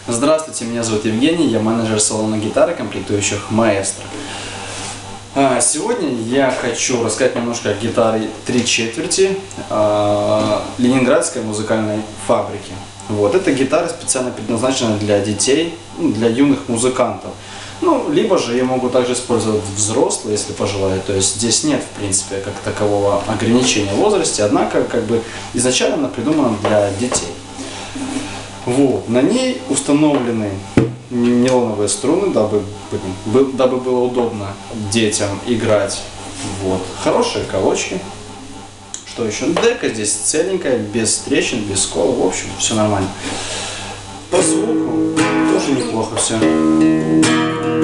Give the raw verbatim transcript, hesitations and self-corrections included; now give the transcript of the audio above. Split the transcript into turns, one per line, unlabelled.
Здравствуйте, меня зовут Евгений, я менеджер салона гитары, комплектующих Маэстро. Сегодня я хочу рассказать немножко о гитаре три четверти Ленинградской музыкальной фабрики. Вот, эта гитара специально предназначена для детей, для юных музыкантов. Ну, либо же ее могут также использовать взрослые, если пожелают. То есть здесь нет, в принципе, как такового ограничения в возрасте, однако, как бы, изначально она придумана для детей. Вот, на ней установлены нейлоновые струны, дабы, дабы было удобно детям играть. Вот, хорошие колочки. Что еще? Дека здесь целенькая, без трещин, без сколов, в общем, все нормально. По звуку тоже неплохо все.